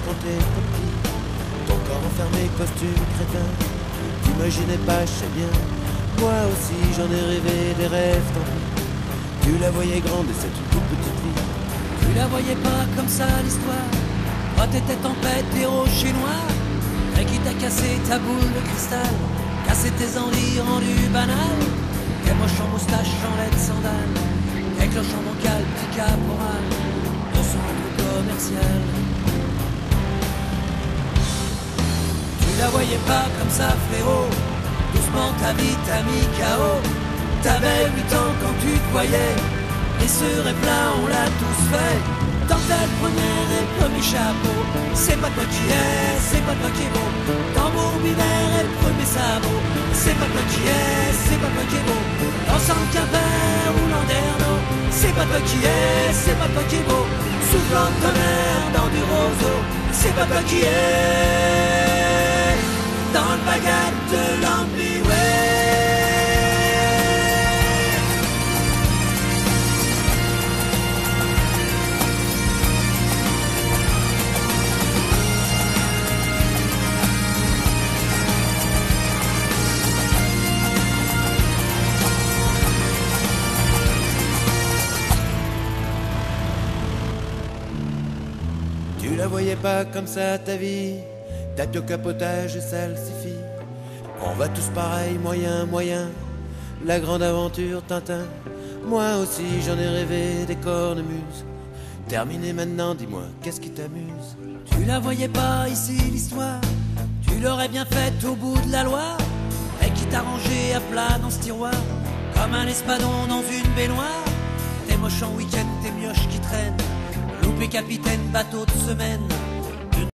quand t'étais petit. Ton corps enfermé, costume crétin. T'imaginais pas, je sais bien. Moi aussi j'en ai rêvé des rêves, tant pis. Tu la voyais grande et c'est une toute petite fille. Tu la voyais pas comme ça l'histoire. Toi t'étais tempête, héros chez noir. Et qui t'a cassé ta boule de cristal, cassé tes envies rendues banales. Quel moche en moustache, en laide sandales, quel cloche en bancal, petit caporal de centre commercial. Tu la voyais pas comme ça frérot, doucement ta vie t'a mis KO. T'avais 8 ans quand tu te voyais, et ce rêve-là on l'a tous fait. Dentelle, première et premier chapeau, c'est pas toi qui es, c'est pas toi qui est beau. Tambour, binaire et premier sabot, c'est pas toi qui es, c'est pas toi qui est beau. Ensemble Quimper ou Landerneau, c'est pas toi qui es, c'est pas toi qui est beau. Soufflant de tonnerre dans du roseau, c'est pas toi qui es. Dans le baguette de l'Ambiway. Tu la voyais pas comme ça ta vie, date au capotage et salsifie. On va tous pareil, moyen, moyen, la grande aventure Tintin. Moi aussi j'en ai rêvé des cornemuses. Terminé maintenant, dis-moi, qu'est-ce qui t'amuse? Tu la voyais pas ici l'histoire, tu l'aurais bien faite au bout de la Loire. Et qui t'a rangé à plat dans ce tiroir, comme un espadon dans une baignoire. T'es moche en week-end, t'es mioche qui traîne, loupé capitaine, bateau de semaine.